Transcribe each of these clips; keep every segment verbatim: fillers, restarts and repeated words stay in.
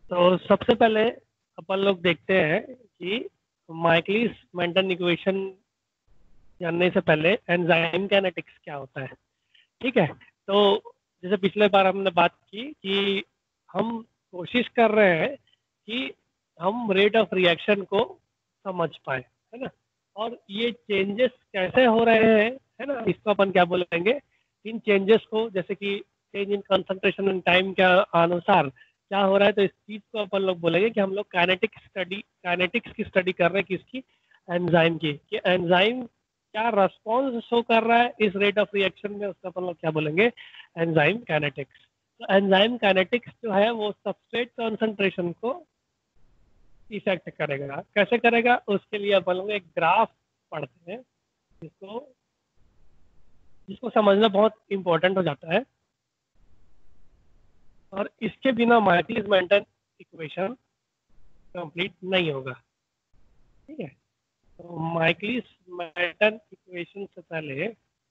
तो सबसे पहले अपन लोग देखते हैं कि माइकलिस मेंटन इक्वेशन जानने से पहले एंजाइम काइनेटिक्स क्या होता है। ठीक है, तो जैसे पिछले बार हमने बात की कि हम कोशिश कर रहे हैं कि हम रेट ऑफ रिएक्शन को समझ पाए, है ना, और ये चेंजेस कैसे हो रहे हैं, है ना, इसको अपन क्या बोलेंगे, इन चेंजेस को, जैसे कि change in concentration and time के अनुसार क्या हो रहा है, तो इस चीज को अपन लोग बोलेंगे कि हम लोग काइनेटिक स्टडी काइनेटिक्स की स्टडी कर रहे हैं, किसकी, एंजाइम की, कि एंजाइम क्या रेस्पॉन्स शो कर रहा है इस रेट ऑफ रिएक्शन में, उसको अपन लोग क्या बोलेंगे, एंजाइम काइनेटिक्स। तो एंजाइम काइनेटिक्स जो है वो सबस्ट्रेट कंसंट्रेशन को इफेक्ट करेगा। कैसे करेगा, उसके लिए अपन लोग एक ग्राफ पढ़ते हैं जिसको जिसको समझना बहुत इंपॉर्टेंट हो जाता है, और इसके बिना माइकलिस मेंटन इक्वेशन कंप्लीट नहीं होगा। ठीक है, तो माइकलिस मेंटन इक्वेशन से पहले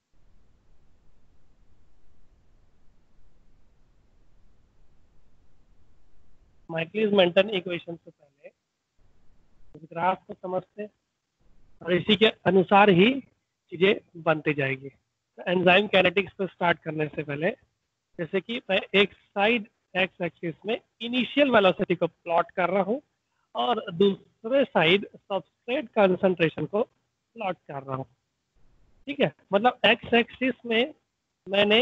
माइकलिस मेंटन इक्वेशन से पहले ग्राफ को समझते हैं, और इसी के अनुसार ही चीजें बनती जाएगी। तो एंजाइम काइनेटिक्स को स्टार्ट करने से पहले, जैसे कि मैं एक साइड एक्स एक्सिस में इनिशियल वेलोसिटी को प्लॉट कर रहा हूँ और दूसरे साइड सबस्ट्रेट कंसंट्रेशन को प्लॉट कर रहा हूँ। ठीक है, मतलब एक्स एक्सिस में मैंने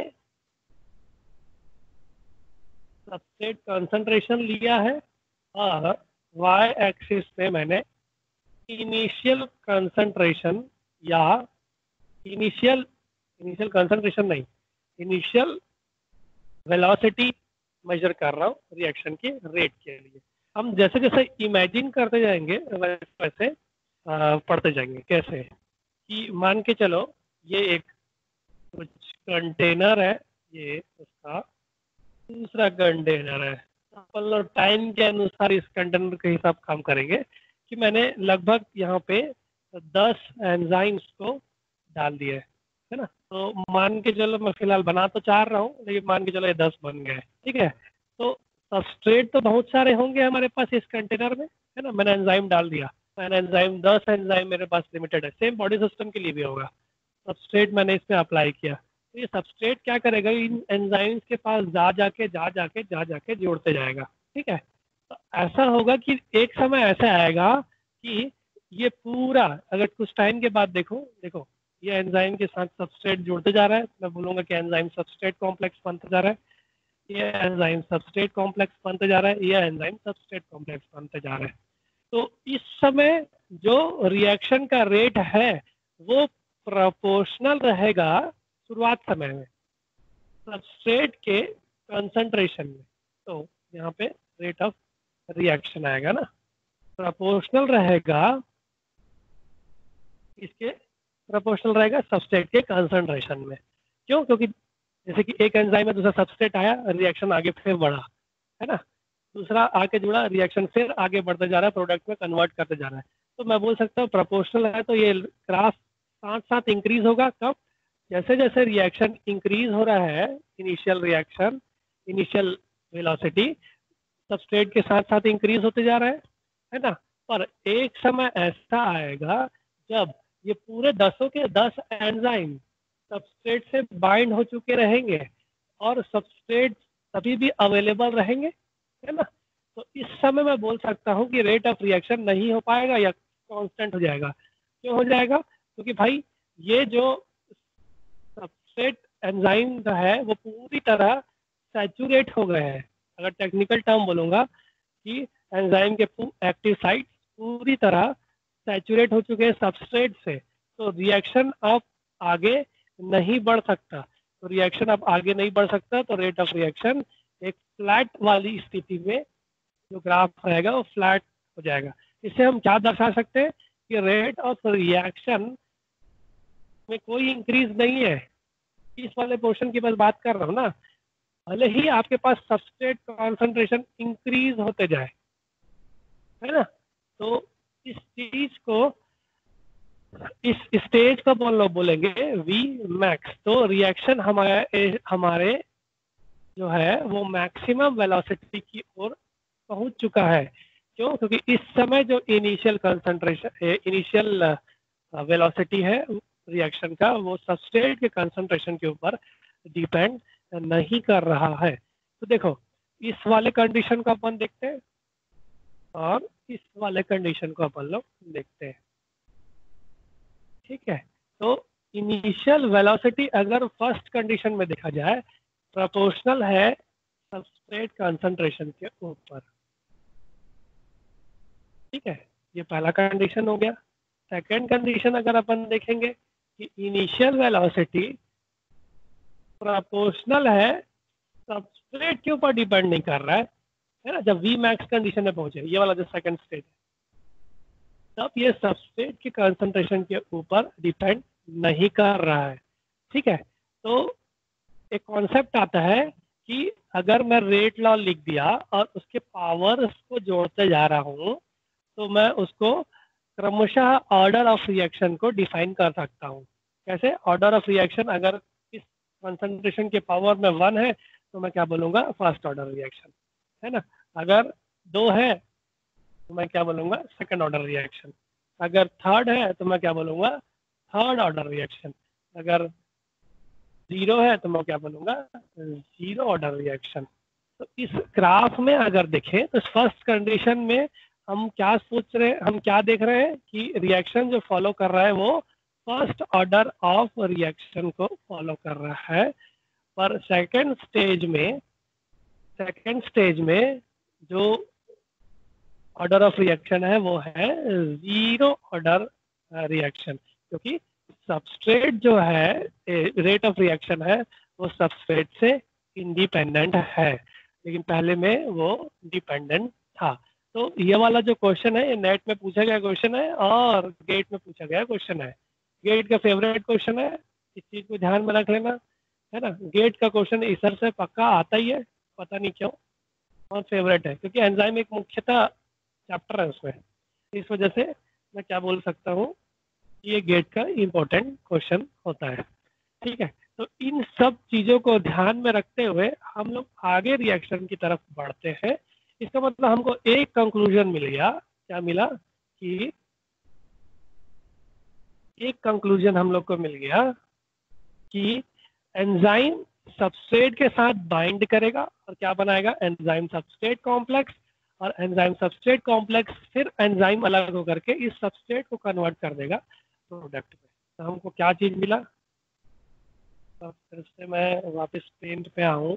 सबस्ट्रेट कंसंट्रेशन लिया है और वाई एक्सिस में मैंने इनिशियल कंसंट्रेशन या इनिशियल इनिशियल कंसंट्रेशन नहीं इनिशियल वेलोसिटी मेजर कर रहा हूँ रिएक्शन के रेट के लिए। हम जैसे जैसे इमेजिन करते जाएंगे वैसे वैसे पढ़ते जाएंगे। कैसे कि मान के चलो ये एक कुछ कंटेनर है, ये उसका दूसरा कंटेनर है। अपन लोग टाइम के अनुसार इस कंटेनर के हिसाब काम करेंगे कि मैंने लगभग यहाँ पे दस एंजाइम्स को डाल दिए, है ना। तो मान के चलो, मैं फिलहाल बना तो चाह रहा हूँ, लेकिन मान के चलो ये दस बन गए। ठीक है, तो सबस्ट्रेट तो बहुत सारे होंगे हमारे पास इस कंटेनर में, है ना। मैंने एंजाइम डाल दिया, मैंने एंजाइम दस एंजाइम मेरे पास लिमिटेड है, सेम बॉडी सिस्टम के लिए भी होगा। सबस्ट्रेट मैंने इसमें अप्लाई किया, तो ये सबस्ट्रेट क्या करेगा, इन एंजाइम्स के पास जा जाके जा जाके जा जाके जोड़ते जाएगा। ठीक है, तो ऐसा होगा कि एक समय ऐसा आएगा कि ये पूरा, अगर कुछ टाइम के बाद देखो देखो ये एंजाइम के साथ सबस्ट्रेट जुड़ते जा रहा है, मैं बोलूंगा कि एंजाइम सबस्ट्रेट कॉम्प्लेक्स बनता जा रहा है, ये एंजाइम सबस्ट्रेट कॉम्प्लेक्स बनते जा रहा है, ये एंजाइम सबस्ट्रेट कॉम्प्लेक्स बनते जा रहा है। तो इस समय जो रिएक्शन का रेट है वो प्रोपोर्शनल रहेगा शुरुआत समय में सबस्ट्रेट के कंसंट्रेशन में। तो यहाँ पे रेट ऑफ रिएक्शन आएगा ना, प्रोपोर्शनल रहेगा, इसके प्रोपोर्शनल रहेगा सबस्ट्रेट के कंसंट्रेशन में। क्यों? क्योंकि जैसे कि एक एंजाइम में दूसरा सबस्ट्रेट आया, रिएक्शन आगे फिर बढ़ा, है ना, दूसरा आके जुड़ा, रिएक्शन फिर आगे बढ़ते जा रहा है, प्रोडक्ट में कन्वर्ट करते जा रहा है। तो मैं बोल सकता हूँ प्रोपोर्शनल है, तो ये ग्राफ साथ साथ इंक्रीज होगा। कब? जैसे जैसे रिएक्शन इंक्रीज हो रहा है, initial reaction, initial velocity substrate के साथ साथ इंक्रीज होते जा रहा है, है ना। पर एक समय ऐसा आएगा जब ये पूरे दसों के दस एंजाइम सबस्ट्रेट से बाइंड हो चुके रहेंगे और सबस्ट्रेट तभी भी अवेलेबल रहेंगे, है ना। तो इस समय मैं बोल सकता हूँ कि रेट ऑफ रिएक्शन नहीं हो पाएगा या कांस्टेंट हो जाएगा। क्यों हो जाएगा? क्योंकि भाई ये जो सबस्ट्रेट एंजाइम जो है वो पूरी तरह सैचुरेट हो गए हैं। अगर टेक्निकल टर्म बोलूँगा कि एंजाइम के एक्टिव साइट पूरी तरह सैचुरेट हो चुके हैं सबस्ट्रेट से, तो रिएक्शन अब आगे नहीं बढ़ सकता। तो रिएक्शन अब आगे नहीं बढ़ सकता, तो रेट ऑफ रिएक्शन एक फ्लैट वाली स्थिति में जो ग्राफ रहेगा वो फ्लैट हो जाएगा। इससे हम क्या दर्शा सकते हैं कि रेट ऑफ रिएक्शन में कोई इंक्रीज नहीं है। इस वाले पोर्शन की बस बात कर रहा हूँ ना, भले ही आपके पास सबस्ट्रेट कॉन्सेंट्रेशन इंक्रीज होते जाए, है ना। तो इस चीज को, इस स्टेज को बोल लो बोलेंगे वी मैक्स। तो रिएक्शन हमारे हमारे जो है वो मैक्सिमम वेलोसिटी की ओर पहुंच चुका है। क्यों? क्योंकि इस समय जो इनिशियल कंसंट्रेशन इनिशियल वेलोसिटी है रिएक्शन का, वो सबस्ट्रेट के कंसंट्रेशन के ऊपर डिपेंड नहीं कर रहा है। तो देखो, इस वाले कंडीशन को अपन देखते हैं और इस वाले कंडीशन को अपन लोग देखते हैं। ठीक है, तो इनिशियल वेलोसिटी अगर फर्स्ट कंडीशन में देखा जाए प्रोपोर्शनल है सबस्ट्रेट कंसंट्रेशन के ऊपर। ठीक है, ये पहला कंडीशन हो गया। सेकंड कंडीशन अगर अपन देखेंगे कि इनिशियल वेलोसिटी प्रोपोर्शनल है सबस्ट्रेट के ऊपर डिपेंड नहीं कर रहा है, है ना। जब वी मैक्स कंडीशन में पहुंचे, ये वाला जो सेकंड स्टेज है, तब ये सबस्ट्रेट की कंसंट्रेशन के ऊपर डिपेंड नहीं कर रहा है। ठीक है, तो एक कॉन्सेप्ट आता है कि अगर मैं रेट लॉ लिख दिया और उसके पावर्स को जोड़ते जा रहा हूँ, तो मैं उसको क्रमशः ऑर्डर ऑफ रिएक्शन को डिफाइन कर सकता हूँ। कैसे? ऑर्डर ऑफ रिएक्शन अगर इस कंसंट्रेशन के पावर में वन है तो मैं क्या बोलूँगा? फर्स्ट ऑर्डर रिएक्शन, है ना। अगर दो है तो मैं क्या बोलूँगा? Second order reaction. अगर थर्ड है तो मैं क्या बोलूँगा? Third order reaction. अगर जीरो है तो मैं क्या बोलूँगा? Zero order reaction. तो इस ग्राफ में अगर देखें तो फर्स्ट कंडीशन में हम क्या सोच रहे हैं, हम क्या देख रहे हैं कि रिएक्शन जो फॉलो कर रहा है वो फर्स्ट ऑर्डर ऑफ रिएक्शन को फॉलो कर रहा है। पर सेकंड स्टेज में सेकंड स्टेज में जो ऑर्डर ऑफ रिएक्शन है वो है जीरो ऑर्डर रिएक्शन, क्योंकि सबस्ट्रेट जो है रेट ऑफ रिएक्शन है वो सबस्ट्रेट से इंडिपेंडेंट है, लेकिन पहले में वो डिपेंडेंट था। तो ये वाला जो क्वेश्चन है ये नेट में पूछा गया क्वेश्चन है और गेट में पूछा गया क्वेश्चन है। गेट का फेवरेट क्वेश्चन है, इस चीज को ध्यान में रख लेना, है ना। गेट का क्वेश्चन इस तरह से पक्का आता ही है, पता नहीं क्यों, और फेवरेट है क्योंकि एंजाइम एक मुख्यतः चैप्टर है उसमें। इस वजह से मैं क्या बोल सकता हूँ, ये गेट का इम्पोर्टेंट क्वेश्चन होता है। ठीक है, तो इन सब चीजों को ध्यान में रखते हुए हम लोग आगे रिएक्शन की तरफ बढ़ते हैं। इसका मतलब हमको एक कंक्लूजन मिल गया। क्या मिला? कि एक कंक्लूजन हम लोग को मिल गया कि एंजाइम सबस्ट्रेट के साथ बाइंड करेगा और क्या बनाएगा? एंजाइम सबस्ट्रेट कॉम्प्लेक्स, और एंजाइम सबस्ट्रेट कॉम्प्लेक्स फिर एंजाइम अलग होकर के इस सबस्ट्रेट को कन्वर्ट कर देगा प्रोडक्ट में। तो हमको क्या चीज मिला? तो फिर से मैं वापस पेंट पे आऊँ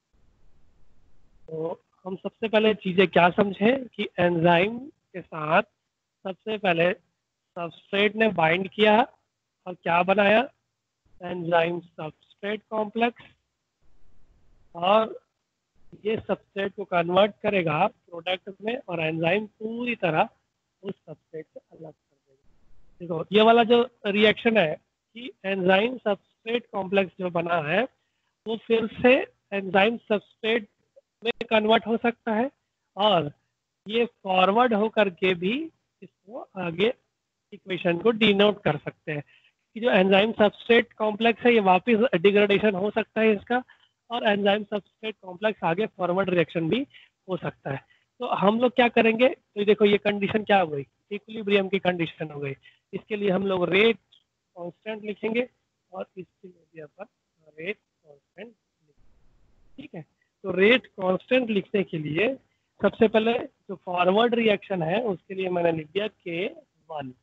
तो हम सबसे पहले चीजें क्या समझे कि एंजाइम के साथ सबसे पहले सबस्ट्रेट ने बाइंड किया और क्या बनाया? एंजाइम सबस्ट्रेट कॉम्प्लेक्स, और ये सबस्ट्रेट को कन्वर्ट करेगा प्रोडक्ट में और एंजाइम पूरी तरह उस सबस्ट्रेट से अलग कर देगा। देखो, ये वाला जो रिएक्शन है कि एंजाइम सबस्ट्रेट कॉम्प्लेक्स जो बना है वो फिर से एंजाइम सबस्ट्रेट में कन्वर्ट हो सकता है, और ये फॉरवर्ड होकर के भी इसको आगे इक्वेशन को डिनोट कर सकते हैं कि जो एंजाइम सबस्ट्रेट कॉम्प्लेक्स है ये वापस डिग्रेडेशन हो सकता है इसका, और एंजाइम सबस्ट्रेट कॉम्प्लेक्स आगे फॉरवर्ड रिएक्शन भी हो सकता है। तो हम लोग क्या करेंगे? तो देखो, ये कंडीशन क्या हो गई? इक्विलिब्रियम की कंडीशन हो गई। इसके लिए हम लोग रेट कांस्टेंट लिखेंगे और इसके लिए भी अपन रेट कांस्टेंट लिखेंगे। ठीक है, तो रेट कांस्टेंट लिखने के लिए सबसे पहले जो फॉरवर्ड रिएक्शन है उसके लिए मैंने लिख दिया के वन,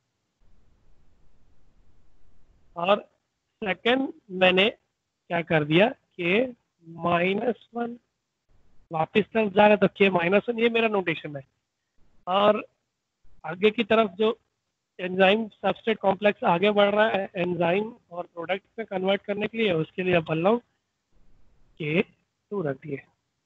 और सेकंड मैंने क्या कर दिया? के माइनस वन। वापिस तरफ जा रहा है तो के माइनस वन, ये मेरा नोटेशन है। और आगे की तरफ जो एंजाइम सबस्ट्रेट कॉम्प्लेक्स आगे बढ़ रहा है एंजाइम और प्रोडक्ट में कन्वर्ट करने के लिए, उसके लिए अपन लोग के टू रख दिए।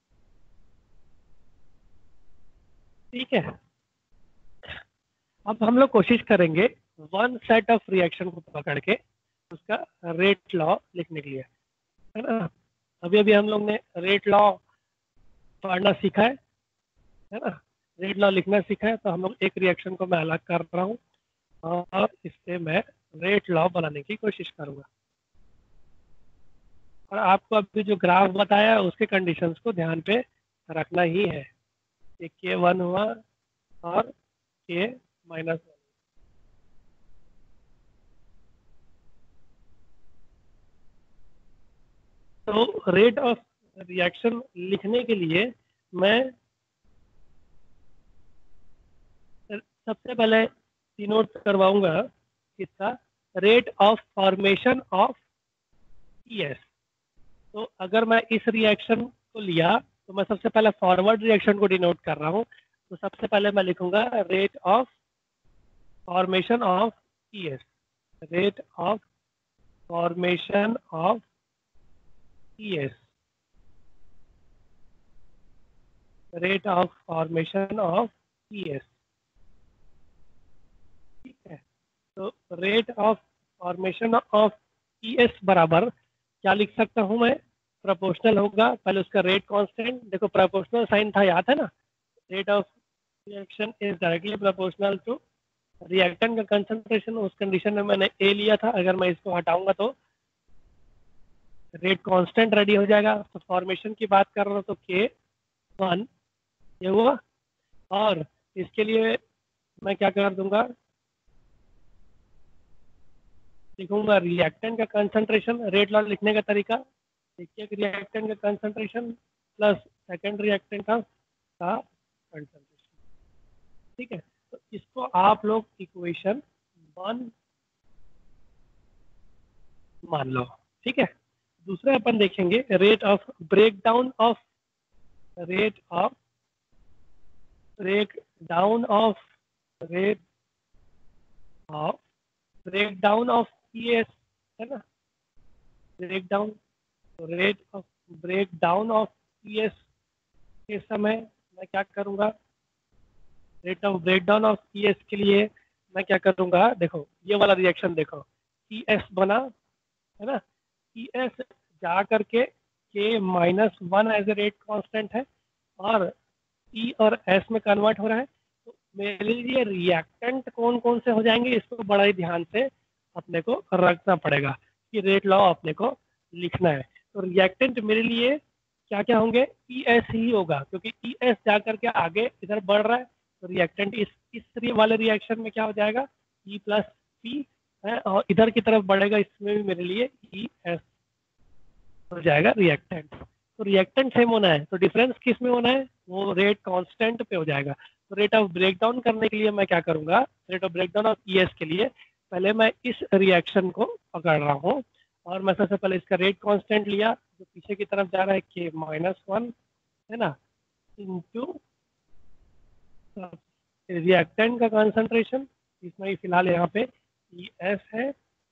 ठीक है, अब हम लोग कोशिश करेंगे वन सेट ऑफ रिएक्शन को पकड़ के उसका रेट लॉ लिखने के लिए, है ना। अभी अभी हम लोग ने रेट लॉ पढ़ना सीखा है है ना, रेट लॉ लिखना सीखा है। तो हम लोग एक रिएक्शन को मैं अलग कर रहा हूँ और इससे मैं रेट लॉ बनाने की कोशिश करूंगा, और आपको अभी जो ग्राफ बताया उसके कंडीशंस को ध्यान पे रखना ही है। ये के वन हुआ और के माइनस वन। तो रेट ऑफ रिएक्शन लिखने के लिए मैं सबसे पहले डिनोट करवाऊंगा इसका rate of formation of ES. तो अगर मैं इस रिएक्शन को लिया तो मैं सबसे पहले फॉरवर्ड रिएक्शन को डिनोट कर रहा हूँ। तो सबसे पहले मैं लिखूंगा rate of formation of ES, rate of formation of ES, rate of formation of ES. ठीक है, तो rate of formation of ES बराबर क्या लिख सकता हूं मैं? प्रोपोर्शनल होगा, पहले उसका रेट कांस्टेंट, देखो प्रोपोर्शनल साइन था, याद है ना? Rate of reaction is directly proportional to reactant का कंसंट्रेशन। उस कंडीशन में मैंने ए लिया था, अगर मैं इसको हटाऊंगा तो रेट कांस्टेंट रेडी हो जाएगा। तो फॉर्मेशन की बात कर रहा हूँ तो के वन ये हुआ, और इसके लिए मैं क्या कर दूंगा, लिखूंगा रिएक्टेंट का कंसंट्रेशन। रेट लॉ लिखने का तरीका देखिए, रिएक्टेंट का कंसंट्रेशन प्लस सेकेंड रिएक्टेंट का कंसंट्रेशन। ठीक है, तो इसको आप लोग इक्वेशन वन मान लो। ठीक है, दूसरा अपन देखेंगे rate of breakdown of rate of breakdown of rate of breakdown of ES, है ना? ब्रेक डाउन, तो rate of breakdown of ES के समय मैं क्या करूंगा, rate of breakdown of ES के लिए मैं क्या करूंगा, देखो ये वाला रिएक्शन देखो, ईएस बना, है ना? ईएस जा करके K minus one as a rate constant है और ई और एस में कन्वर्ट हो रहा है। तो मेरे लिए रिएक्टेंट कौन कौन से हो जाएंगे, इसको बड़ा ही ध्यान से अपने को रखना पड़ेगा कि रेट लॉ अपने को लिखना है। तो रिएक्टेंट मेरे लिए क्या क्या होंगे, ई एस ही होगा, क्योंकि ई एस जा करके आगे इधर बढ़ रहा है। तो रिएक्टेंट इस इस वाले रिएक्शन में क्या हो जाएगा, ई प्लस पी है, और इधर की तरफ बढ़ेगा, इसमें भी मेरे लिए ई एस हो जाएगा रिएक्टेंट। तो रिएक्टेंट सेम होना है, तो डिफरेंस किस में होना है, वो रेट कांस्टेंट पे हो जाएगा। तो रेट ऑफ ब्रेकडाउन करने के लिए मैं क्या करूंगा, rate of breakdown of ES के लिए पहले मैं इस रिएक्शन को पकड़ रहा हूँ और मैं सबसे पहले इसका रेट कांस्टेंट लिया जो पीछे की तरफ जा रहा है के माइनस वन, है ना, इंटू रिएक्टेंट का कंसंट्रेशन, इसमें फिलहाल यहाँ पे ई एस है,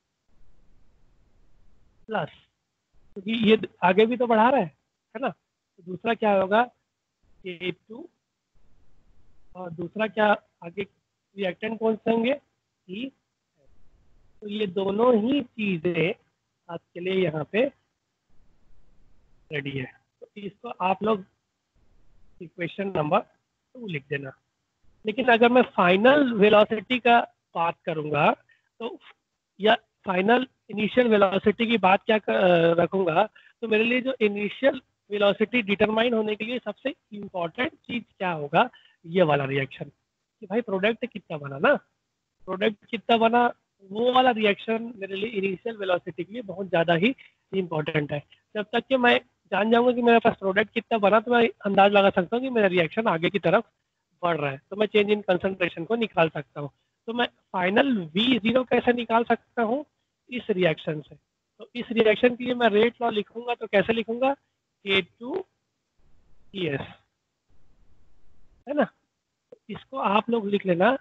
प्लस क्योंकि ये आगे भी तो बढ़ा रहा है है ना, तो दूसरा क्या होगा के टू, और दूसरा क्या आगे रिएक्टेंट कौन से होंगे, ई। तो ये दोनों ही चीजें आपके लिए यहाँ पे रेडी है। तो इसको आप लोग इक्वेशन नंबर टू लिख देना। लेकिन अगर मैं फाइनल वेलोसिटी का बात करूंगा तो या फाइनल इनिशियल वेलोसिटी की बात क्या कर, रखूंगा, तो मेरे लिए जो इनिशियल वेलोसिटी डिटरमाइन होने के लिए सबसे इम्पोर्टेंट चीज क्या होगा, ये वाला रिएक्शन कि भाई प्रोडक्ट कितना बना ना, प्रोडक्ट कितना बना, वो वाला रिएक्शन मेरे लिए इनिशियल वेलोसिटी के लिए बहुत ज़्यादा ही इम्पोर्टेंट है। जब तक कि मैं जान जाऊंगा कि मेरे पास प्रोडक्ट कितना बना तो मैं अंदाज लगा सकता हूँ कि मेरा रिएक्शन आगे की तरफ बढ़ रहा है, तो मैं चेंज इन कंसंट्रेशन को निकाल सकता हूँ। तो मैं फाइनल वी जीरो कैसे निकाल सकता हूँ, इस रिएक्शन से। तो इस रिएक्शन के लिए मैं रेट लॉ लिखूंगा, तो कैसे लिखूंगा, के टू ई एस, है ना? तो इसको आप लोग लिख लेना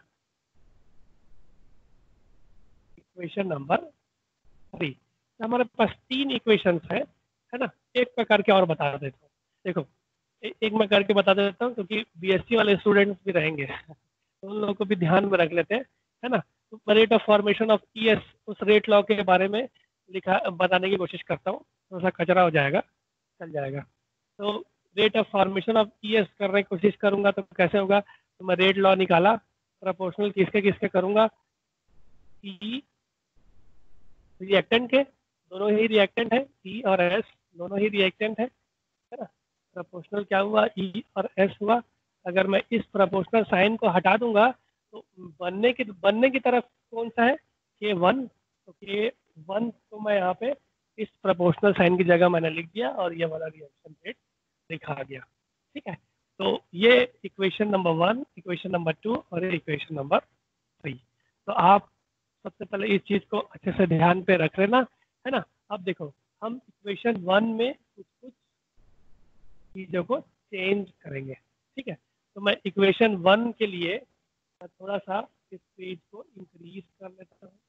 इक्वेशन नंबर थ्री। तो हमारे पास तीन इक्वेशंस है है ना। एक मैं करके और बता देता हूँ, देखो ए, एक मैं करके बता देता हूँ क्योंकि बीएससी वाले स्टूडेंट्स भी रहेंगे तो उन लोगों को भी ध्यान में रख लेते हैं, है ना। तो rate of formation of ES, उस रेट लॉ के बारे में लिखा बताने की कोशिश करता हूँ, थोड़ा सा कचरा हो जाएगा, चल जाएगा। तो rate of formation of ES करने की कोशिश करूंगा तो कैसे होगा, तो मैं रेट लॉ निकाला, प्रोपोर्शनल किसके किसके करूंगा, ई रिएक्टेंट के, दोनों ही रिएक्टेंट है, ई और एस दोनों ही रिएक्टेंट है है ना। प्रोपोर्शनल क्या हुआ, ई और एस हुआ, अगर मैं इस प्रोपोर्शनल साइन को हटा दूंगा तो बनने की बनने की तरफ कौन सा है, के वन। तो के वन को मैं यहाँ पे इस प्रोपोर्शनल साइन की जगह मैंने लिख दिया और ये वाला रिएक्शन रेट लिखा गया। ठीक है, तो ये equation number one, equation number two और ये इक्वेशन नंबर थ्री। तो आप सबसे पहले इस चीज़ को अच्छे से ध्यान पे रख लेना, है ना। अब देखो हम इक्वेशन वन में कुछ कुछ चीज़ों को चेंज करेंगे। ठीक है, तो मैं इक्वेशन वन के लिए मैं थोड़ा सा इस पेज को इंक्रीज कर लेता हूँ।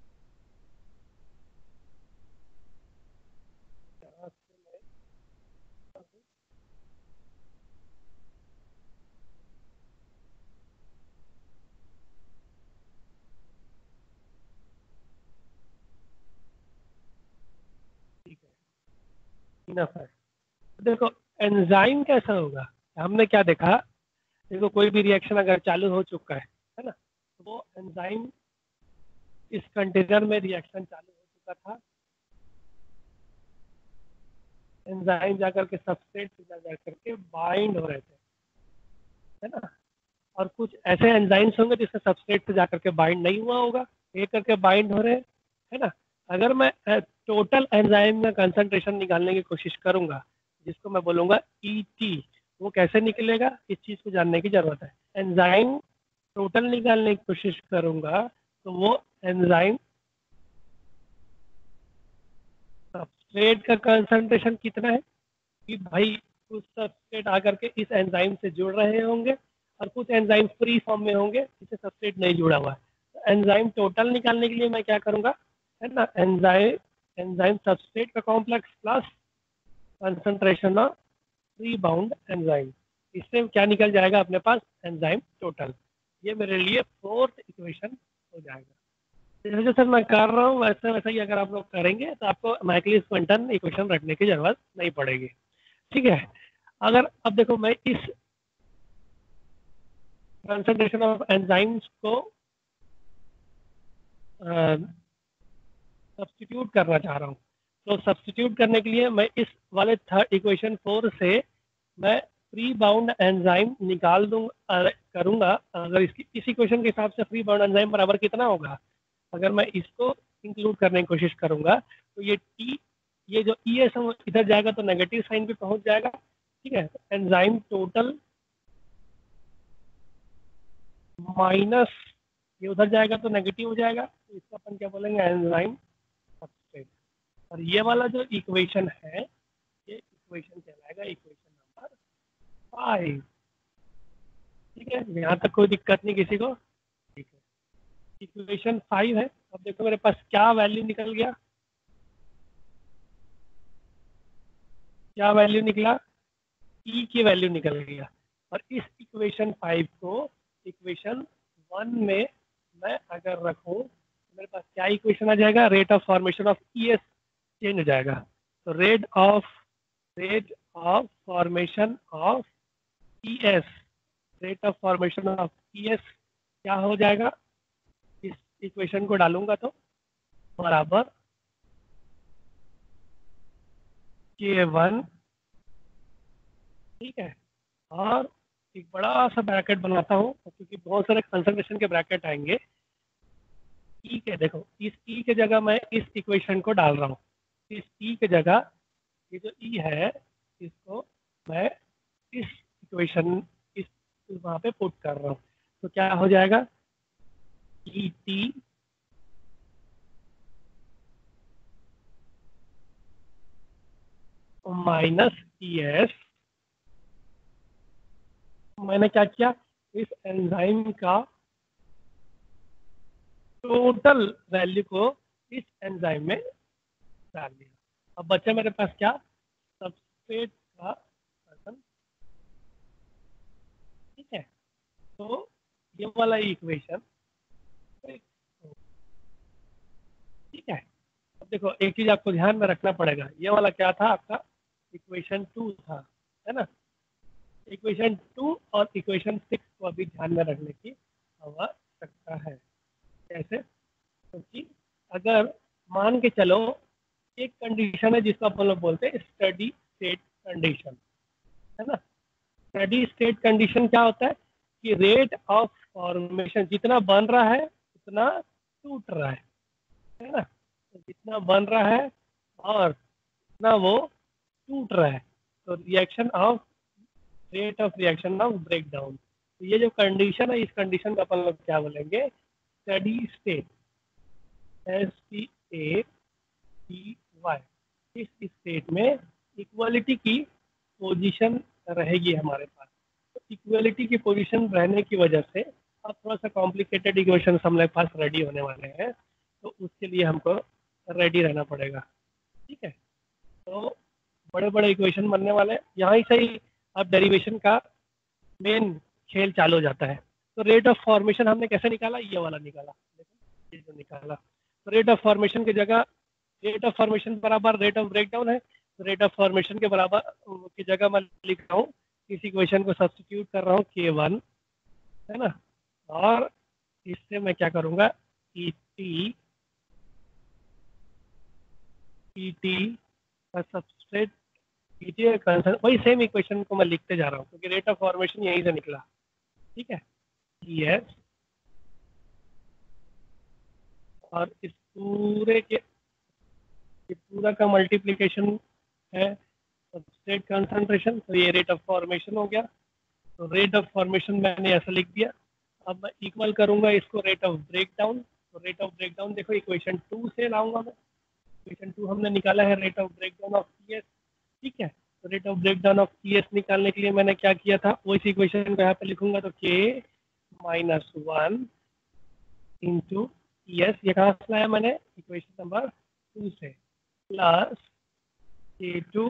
यहाँ से मैं ठीक है, इनफ है। देखो एंजाइम कैसा होगा, हमने क्या देखा, देखो कोई भी रिएक्शन अगर चालू हो चुका है है ना, तो वो एंजाइम इस कंटेनर में रिएक्शन चालू हो चुका था, एंजाइम जाकर के सबस्ट्रेट से जा जा करके बाइंड हो रहे थे, है ना। और कुछ ऐसे एंजाइम्स होंगे जिससे सबस्ट्रेट से जा करके बाइंड नहीं हुआ होगा, एक करके बाइंड हो रहे हैं, है ना। अगर मैं टोटल एंजाइम का कंसंट्रेशन निकालने की कोशिश करूंगा, जिसको मैं बोलूंगा ई टी, वो कैसे निकलेगा, इस चीज़ को जानने की जरूरत है। एंजाइम टोटल निकालने की कोशिश करूंगा तो वो एंजाइम सबस्ट्रेट का कंसंट्रेशन कितना है कि भाई कुछ सबस्ट्रेट आकर के इस एंजाइम से जुड़ रहे होंगे और कुछ एंजाइम फ्री फॉर्म में होंगे जिससे सबस्ट्रेट नहीं जुड़ा हुआ है। तो एंजाइम टोटल निकालने के लिए मैं क्या करूंगा, है ना, एंजाइम एंजाइम सबस्ट्रेट का complex plus concentration of free bound enzyme, इससे क्या निकल जाएगा अपने पास, एंजाइम टोटल। ये मेरे लिए फोर्थ इक्वेशन हो जाएगा। जैसे जैसे मैं कर रहा हूँ वैसे वैसे ही अगर आप लोग करेंगे तो आपको माइकलिस मेंटन इक्वेशन रखने की जरूरत नहीं पड़ेगी। ठीक है, अगर अब देखो मैं इस कंसंट्रेशन ऑफ एंजाइम्स को सब्स्टिट्यूट करना चाह रहा हूँ, तो सब्स्टिट्यूट करने के लिए मैं इस वाले थर्ड इक्वेशन फोर से मैं फ्री बाउंड एंजाइम निकाल दूँ करूँगा। अगर इसकी इस इक्वेशन के हिसाब से फ्री बाउंड एंजाइम बराबर कितना होगा, अगर मैं इसको इंक्लूड करने की कोशिश करूँगा तो ये टी, ये जो ई एस इधर जाएगा तो नेगेटिव साइन पे पहुंच जाएगा। ठीक है, एंजाइम टोटल माइनस ये उधर जाएगा तो नेगेटिव हो जाएगा, तो इसको अपन क्या बोलेंगे, एंजाइम सबस्ट्रेट। और ये वाला जो इक्वेशन है ये इक्वेशन कहलाएगा इक्वेशन नंबर फाइव। ठीक है, यहाँ तक कोई दिक्कत नहीं किसी को। ठीक है, इक्वेशन फाइव है। अब देखो मेरे पास क्या वैल्यू निकल गया, क्या वैल्यू निकला, ई की वैल्यू निकल गया। और इस इक्वेशन फाइव को इक्वेशन वन में मैं अगर रखूं तो मेरे पास क्या इक्वेशन आ जाएगा, rate of formation of E S change हो जाएगा। तो rate of rate of formation of E S, rate of formation of E S क्या हो जाएगा, इस इक्वेशन को डालूंगा तो बराबर के वन। ठीक है, और एक बड़ा सा ब्रैकेट बनाता हूँ क्योंकि बहुत सारे कंसंट्रेशन के ब्रैकेट आएंगे। ई के देखो इस ई के जगह मैं इस इक्वेशन को डाल रहा हूँ, इस ई के जगह ये जो ई है इसको मैं इस इक्वेशन इस वहाँ पे पुट कर रहा हूँ। तो क्या हो जाएगा, E T minus E S. मैंने क्या किया, इस एंजाइम का टोटल वैल्यू को इस एंजाइम में डाल दिया। अब बचा मेरे पास क्या, सबस्ट्रेट का पर्सन। ठीक है, तो ये वाला इक्वेशन, ठीक है। अब देखो एक चीज आपको ध्यान में रखना पड़ेगा, ये वाला क्या था आपका, इक्वेशन टू था, है ना। इक्वेशन टू और इक्वेशन सिक्स को अभी ध्यान में रखने की आवश्यकता है। कैसे, क्योंकि तो अगर मान के चलो एक कंडीशन है जिसको अपन लोग बोलते हैं स्टडी स्टेट कंडीशन, है ना। स्टेडी स्टेट कंडीशन क्या होता है कि रेट ऑफ फॉर्मेशन जितना बन रहा है उतना टूट रहा है है ना, तो जितना बन रहा है और उतना वो टूट रहा है, तो reaction of rate of reaction of breakdown. तो ये जो कंडीशन है इस कंडीशन को अपन लोग क्या बोलेंगे, steady state, S T A T Y. इस स्टेट में इक्वालिटी की पोजीशन रहेगी हमारे पास। तो इक्वालिटी की पोजीशन रहने की वजह से अब थोड़ा सा कॉम्प्लिकेटेड इक्वेशन हमारे पास रेडी होने वाले हैं, तो उसके लिए हमको रेडी रहना पड़ेगा। ठीक है, तो बड़े बड़े इक्वेशन बनने वाले हैं, यहाँ से ही अब डेरिवेशन का मेन खेल चालू हो जाता है। तो रेट ऑफ फॉर्मेशन हमने कैसे निकाला, ये वाला निकाला, ये जो निकाला। तो रेट ऑफ फॉर्मेशन की जगह रेट ऑफ फॉर्मेशन बराबर रेट ऑफ ब्रेकडाउन है, तो रेट ऑफ फॉर्मेशन के बराबर की जगह मैं लिख रहा हूँ, इस इक्वेशन को सब्स्टिट्यूट कर रहा हूँ के वन, है ना, और इससे मैं क्या करूँगा, ई टी ई टी का सबस्ट्रेट ई टी कंसर्न, वही सेम इक्वेशन को मैं लिखते जा रहा हूँ क्योंकि रेट ऑफ फॉर्मेशन यहीं से निकला। ठीक है, यस, और इस पूरे के ये पूरा का मल्टीप्लिकेशन है सबस्ट्रेट कंसंट्रेशन, तो ये रेट ऑफ फॉर्मेशन हो गया। तो रेट ऑफ फॉर्मेशन मैंने ऐसा लिख दिया। अब मैं इक्वल करूंगा इसको रेट ऑफ ब्रेकडाउन। तो रेट ऑफ ब्रेकडाउन देखो इक्वेशन टू से लाऊंगा मैं, इक्वेशन टू हमने निकाला है rate of breakdown of T S. ठीक है, तो rate of breakdown of T S निकालने के लिए मैंने क्या किया था, वो इस इक्वेशन को यहाँ पे लिखूंगा, तो K minus one into S, ये कहाँ से लाया मैंने, इक्वेशन नंबर टू से, plus K two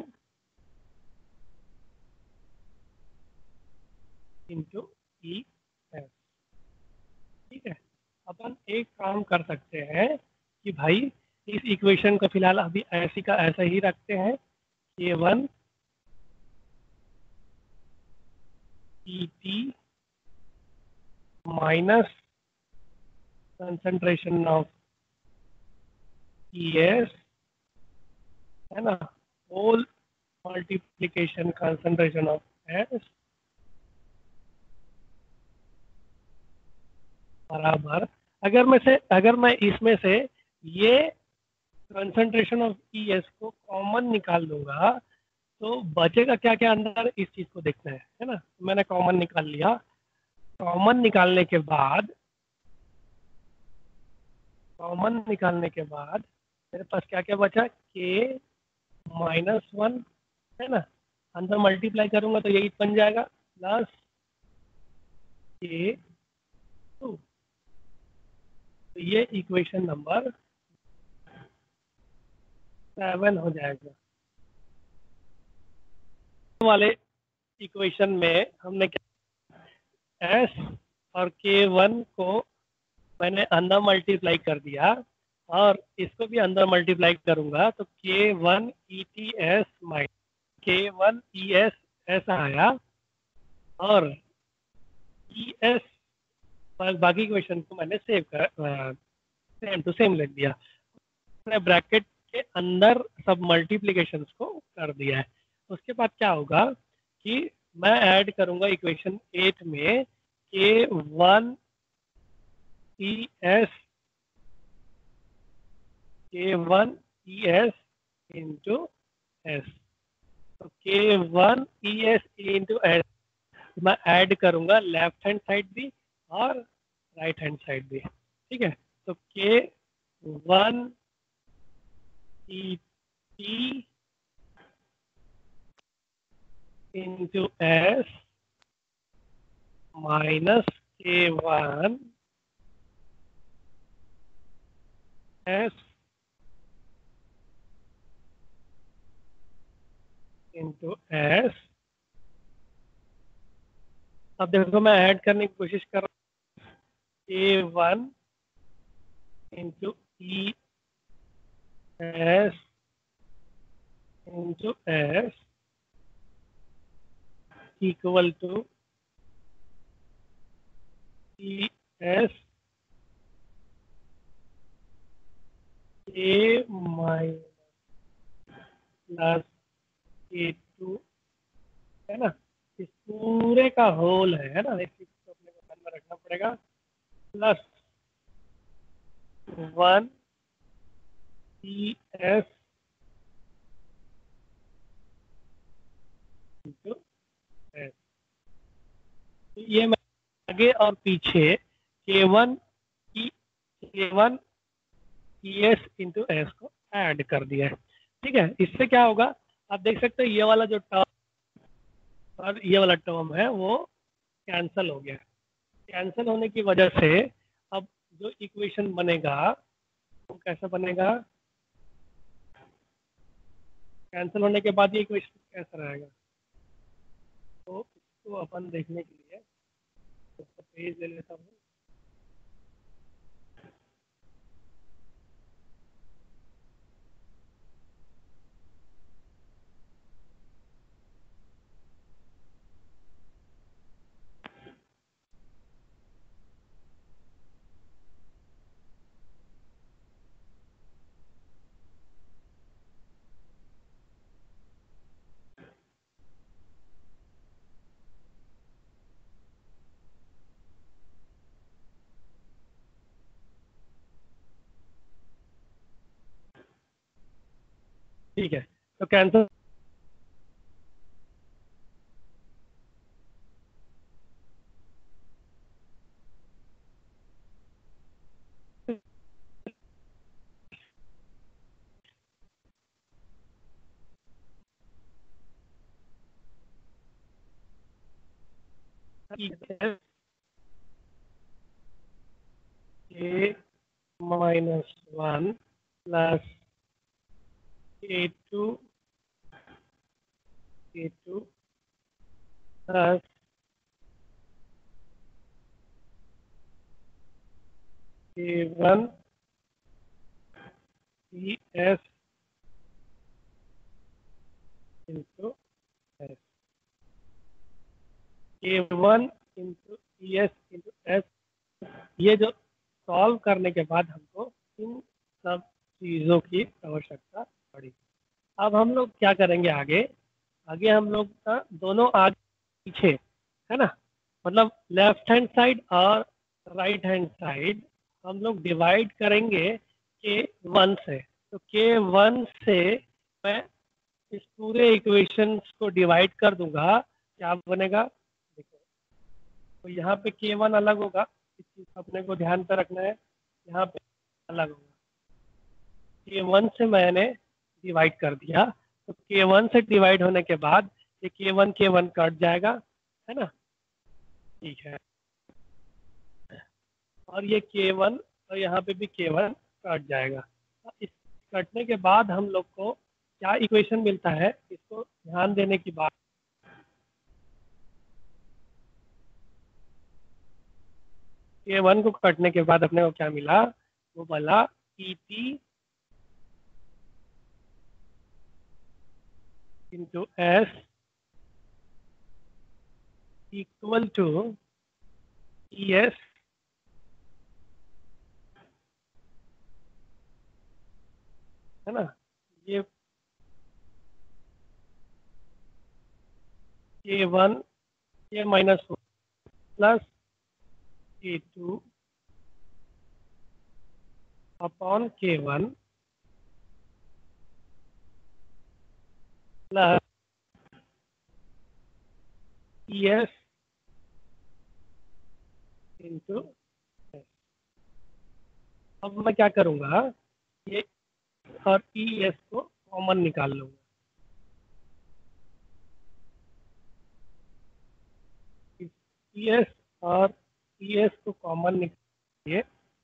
into E S. ठीक है, अपन एक काम कर सकते हैं कि भाई इस इक्वेशन को फिलहाल अभी ऐसी का ऐसा ही रखते हैं, K one E T minus concentration of E S, है ना, whole multiplication concentration of S बराबर, अगर मैं से अगर मैं इसमें से ये कंसंट्रेशन ऑफ ई एस को कॉमन निकाल दूंगा तो बचेगा क्या क्या अंदर, इस चीज को देखना है है ना। मैंने कॉमन निकाल लिया, कॉमन निकालने के बाद कॉमन निकालने के बाद मेरे पास क्या क्या बचा, के माइनस वन, है ना, अंदर मल्टीप्लाई करूंगा तो यही बन जाएगा, प्लस के टू। तो ये इक्वेशन नंबर सेवन हो जाएगा। वाले इक्वेशन में हमने क्या, एस और के वन को मैंने अंदर मल्टीप्लाई कर दिया और इसको भी अंदर मल्टीप्लाई करूंगा तो K one E T S minus K one E S ऐसा आया, और ई एस बाकी इक्वेशन को मैंने सेव कर सेम टू सेम लिख दिया, मैंने ब्रैकेट के अंदर सब मल्टीप्लिकेशंस को कर दिया है। उसके बाद क्या होगा कि मैं ऐड करूंगा इक्वेशन एट में K one E S K one E S into S, तो K one E S into S मैं ऐड करूंगा लेफ्ट हैंड साइड भी और राइट हैंड साइड भी। ठीक है, तो K one E T into S minus K one S into S. अब देखो मैं ऐड करने की कोशिश कर रहा हूँ, A one into E S into S equal to E S A minus A two, है ना, इस पूरे का होल है है ना, इस चीज को अपने को ध्यान में रखना पड़ेगा। Plus one C S into S. ये मैं आगे और पीछे के वन की K one C S into S को ऐड कर दिया है। ठीक है, इससे क्या होगा, आप देख सकते हैं ये वाला जो टर्म और ये वाला टर्म है वो कैंसल हो गया। कैंसल होने की वजह से अब जो इक्वेशन बनेगा वो कैसा बनेगा, कैंसिल होने के बाद ये इक्वेशन कैसा रहेगा, तो इसको अपन देखने के लिए इसका पेज ले लेता हूँ। ठीक है, तो cancel A minus one plus A two A two plus A one C S into S. A one into C S into S, ये जो सॉल्व करने के बाद हमको इन सब चीज़ों की आवश्यकता पड़ी। अब हम लोग क्या करेंगे आगे, आगे हम लोग का दोनों आगे पीछे है ना, मतलब लेफ्ट हैंड साइड और राइट हैंड साइड हम लोग डिवाइड करेंगे के वन से। तो के वन से मैं इस पूरे इक्वेशंस को डिवाइड कर दूंगा, क्या बनेगा देखो। तो यहाँ पे के वन अलग होगा, इस चीज़ को अपने को ध्यान पे रखना है, यहाँ पे अलग होगा। के वन से मैंने डिवाइड कर दिया, तो के वन से डिवाइड होने के बाद ये के वन के वन कट जाएगा, है ना। ठीक है, और ये के वन और यहाँ पे भी के वन कट जाएगा। इस कटने के बाद हम लोग को क्या इक्वेशन मिलता है, इसको ध्यान देने की बात। के वन को कटने के बाद अपने को क्या मिला, वो बोला E T into S equal to E S है ना। ये K one K minus plus K two upon K one plus E S into S. अब मैं क्या करूँगा, ये और ई एस को कॉमन निकाल लूँगा। ई एस और ई एस को कॉमन निकालिए,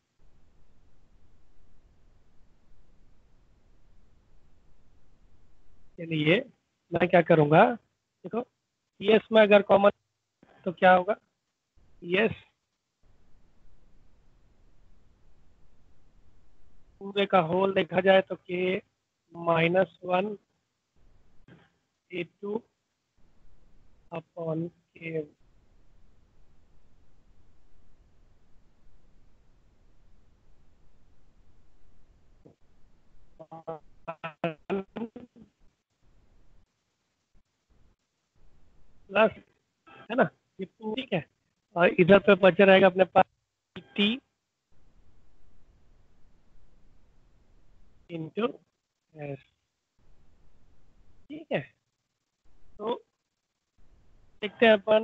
चलिए मैं क्या करूँगा, देखो ई एस में अगर कॉमन तो क्या होगा, ई एस पूरे का होल देखा जाए तो K minus one A two upon K plus और इधर पे बचा रहेगा अपने पास टी इंटू एस। ठीक है, तो देखते हैं अपन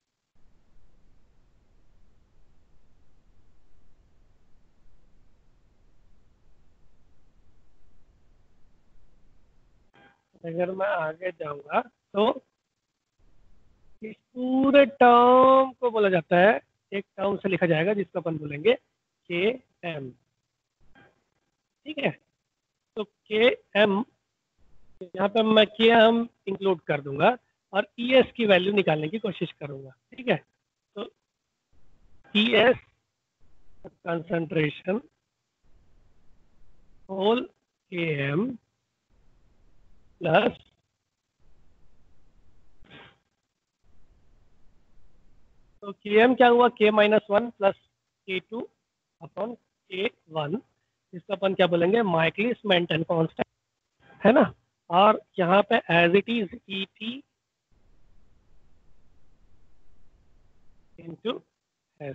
अगर मैं आगे जाऊंगा तो इस पूरे टर्म को बोला जाता है, एक टर्म से लिखा जाएगा जिसको अपन बोलेंगे के एम। ठीक है, तो के एम यहाँ पे मैं के एम इंक्लूड कर दूंगा और ई एस की वैल्यू निकालने की कोशिश करूंगा। ठीक है, तो E S concentration whole K M plus तो के एम क्या हुआ, K minus one plus K two upon K one, इसको अपन क्या बोलेंगे, माइकलिस मेंटन कांस्टेंट, है ना। और यहाँ पे as it is E T into S.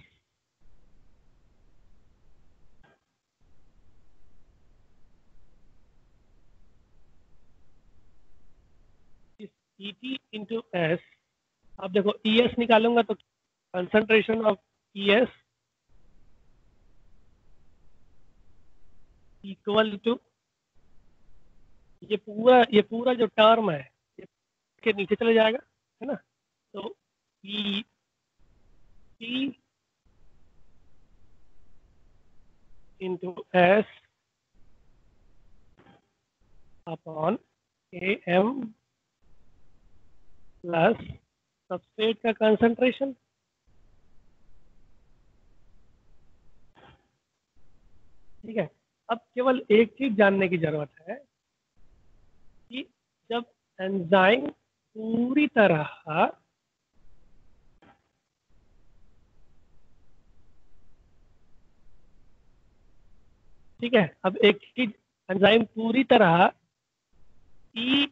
E T into S, अब देखो ई एस निकालूंगा तो concentration of E S equal to ये पूरा ये पूरा जो टर्म है ये के नीचे चले जाएगा, है ना। तो E T into S upon A M plus substrate का कंसंट्रेशन। ठीक है, अब केवल एक चीज जानने की जरूरत है कि जब एंजाइम पूरी तरह ठीक है, अब एक चीज, एंजाइम पूरी तरह ई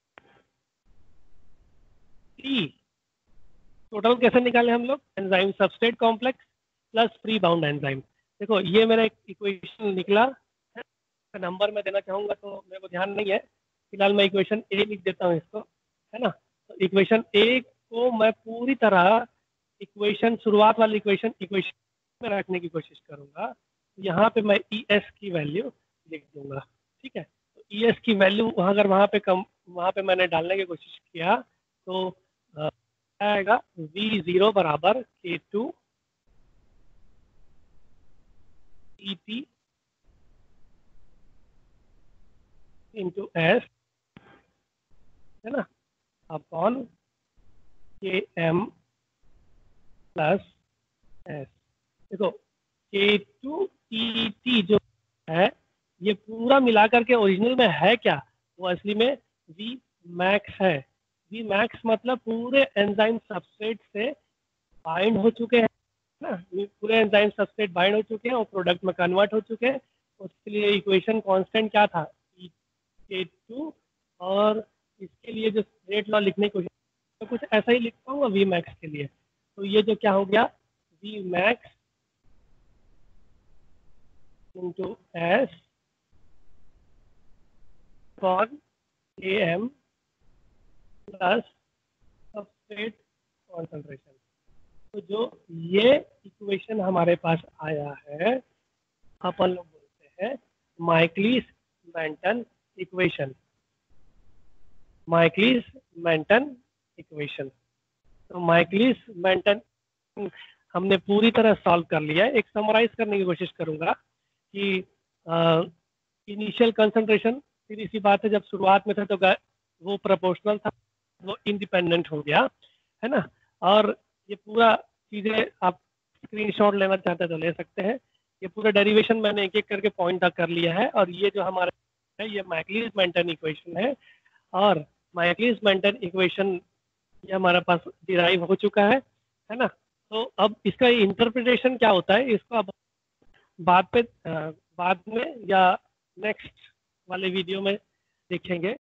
टी टोटल कैसे निकाले हम लोग, enzyme substrate complex plus free bound enzyme. देखो ये मेरा एक इक्वेशन निकला, नंबर में देना चाहूंगा तो मेरे को ध्यान नहीं है, फिलहाल मैं इक्वेशन ए लिख देता हूँ इसको, है ना। तो इक्वेशन ए को मैं पूरी तरह इक्वेशन शुरुआत वाली इक्वेशन इक्वेशन में रखने की कोशिश करूंगा। यहाँ पे मैं ई एस की वैल्यू लिख दूंगा। ठीक है, तो ई एस की वैल्यू वहाँ अगर वहाँ पे कम वहाँ पे मैंने डालने की कोशिश किया तो अ, आएगा वी जीरो बराबर K two E T into S, है ना, अपॉन के एम प्लस एस। देखो के टू ई टी जो है ये पूरा मिलाकर के ओरिजिनल में है क्या, वो असली में वी मैक्स है। वी मैक्स मतलब पूरे एंजाइम सबस्ट्रेट से बाइंड हो चुके हैं ना, ये पूरे एंजाइम सबस्ट्रेट बाइंड हो चुके हैं और प्रोडक्ट में कन्वर्ट हो चुके हैं। उसके लिए इक्वेशन कांस्टेंट क्या था, के टू, और इसके लिए जो रेट लॉ लिखने की कोशिश तो कुछ ऐसा ही लिख पाऊंगा वी मैक्स के लिए। तो ये जो क्या हो गया, V max into S for A M plus substrate concentration. तो जो ये इक्वेशन हमारे पास आया है अपन लोग बोलते हैं Michaelis Menten equation. Michaelis Menten equation तो माइकलिस मेंटन हमने पूरी तरह सॉल्व कर लिया है। एक समराइज करने की कोशिश करूंगा कि इनिशियल कंसंट्रेशन सीधी सी बात है, जब शुरुआत में था तो वो प्रोपोर्शनल था, वो इंडिपेंडेंट हो गया, है ना। और ये पूरा चीज़ें आप स्क्रीनशॉट लेना चाहते हैं तो ले सकते हैं। ये पूरा डेरिवेशन मैंने एक एक करके पॉइंट आउट कर लिया है। और ये जो हमारा है ये माइकलिस मेंटन इक्वेशन है, और माइकलिस मेंटन इक्वेशन ये हमारे पास डिराइव हो चुका है, है ना। तो अब इसका इंटरप्रिटेशन क्या होता है इसको अब बाद पे बाद में या नेक्स्ट वाले वीडियो में देखेंगे।